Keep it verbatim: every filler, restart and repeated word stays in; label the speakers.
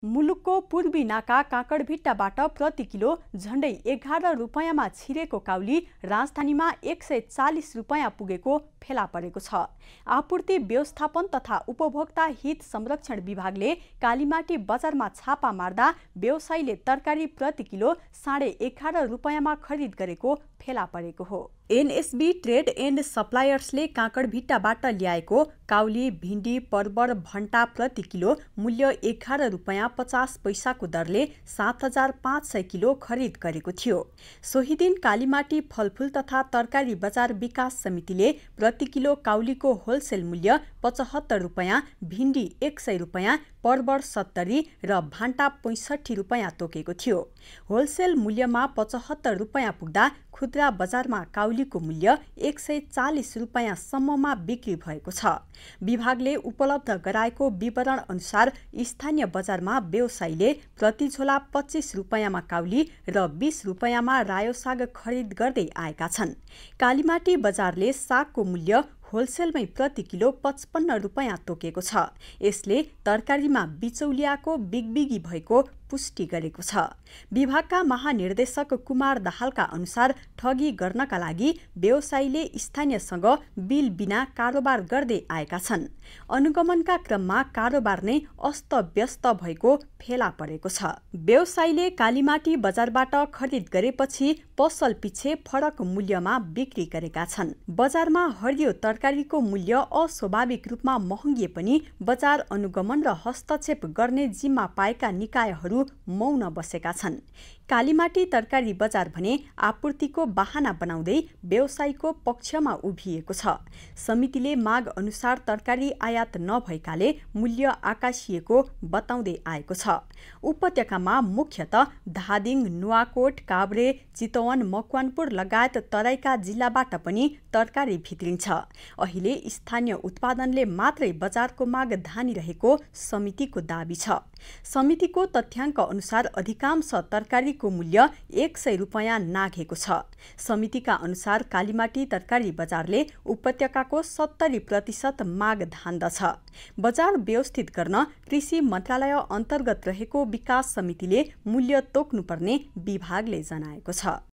Speaker 1: मुलुकको पूर्वी नाका काँकडभिट्टाबाट प्रति किलो झण्डै एघार रुपियाँमा छिरेको काउली राजधानीमा एक सय चालिस रुपियाँ पुगेको फेला परेको छ। आपूर्ति व्यवस्थापन तथा उपभोक्ता हित संरक्षण विभागले कालीमाटी बजारमा छापा मार्दा व्यवसायीले तरकारी प्रति किलो साढे एघार रुपियाँमा खरिद गरेको फेला परेको हो। एनएसबी ट्रेड एन्ड सप्लायर्सले काँकडभिट्टाबाट ल्याएको काउली, भिन्डी, परवर, भण्टा प्रति किलो मूल्य एघार रुपियाँ पचास पैसाको दरले सात हजार पाँच सय किलो खरिद गरेको थियो। सोही दिन कालीमाटी फलफूल तथा तरकारी बजार विकास समितिले प्रति किलो काउलीको होलसेल मूल्य पचहत्तर रुपियाँ, भिन्डी एक सय रुपियाँ, परवर सत्तरी र भान्टा पैंसठी रुपियाँ तोकेको थियो। होलसेल मूल्यमा पचहत्तर रुपियाँ पुग्दा खुद्रा बजारमा काउलीको मूल्य एक सय चालिस रुपियाँ सम्ममा बिक्री भएको छ। विभागले उपलब्ध गराएको विवरण अनुसार स्थानीय बजारमा व्यवसायीले प्रति झोला पच्चीस रुपियाँमा काउली र बीस रुपियाँमा रायो साग खरिद गर्दै आएका छन्। कालीमाटी बजारले सागको मूल्य होलसेलमै प्रति किलो पचपन्न रुपियाँ तोकेको छ। यसले तरकारीमा बिचौलियाको बिगबिगी भएको पुष्टि गरेको छ। विभागका महानिर्देशक कुमार दाहालका अनुसार ठगी गर्नका लागि व्यवसायीले स्थानीयसँग बिल बिना कारोबार गर्दै आएका छन्। अनुगमनका क्रममा कारोबार नै अस्तव्यस्त भएको फेला परेको छ। व्यवसायीले कालीमाटी बजारबाट खरिद गरेपछि पसल पिछे फरक मूल्यमा बिक्री गरेका छन्। बजारमा हरियो तरकारीको मूल्य अस्वाभाविक रूपमा महँगिए पनि बजार अनुगमन र हस्तक्षेप गर्ने जिम्मा पाएका निकायहरू मौन बसेका छन्। कालीमाटी तरकारी बजार भने आपूर्तिको बहाना बनाउँदै व्यवसायीको पक्षमा उभिएको छ। समितिले माग अनुसार तरकारी आयात नभएकाले मूल्य आकाशिएको बताउँदै आएको छ। उपत्यकामा मुख्यतः धादिङ, नुवाकोट, काभ्रे, चितवन, मकवानपुर लगायत तराईका जिल्लाबाट पनि तरकारी भित्रिन्छ। अहिले स्थानीय उत्पादनले मात्रै बजारको माग धानिरहेको समितिको दाबी छ। समितिको तथ्याङ्क अनुसार अधिकांश तरकारीको मूल्य एक सय रुपियाँ नाघेको छ। समितिका अनुसार कालीमाटी तरकारी बजारले उपत्यकाको सत्तरी प्रतिशत माग धान्दछ। बजार व्यवस्थित गर्न कृषि मन्त्रालय अन्तर्गत रहेको विकास समितिले मूल्य तोक्नुपर्ने विभागले जनाएको छ।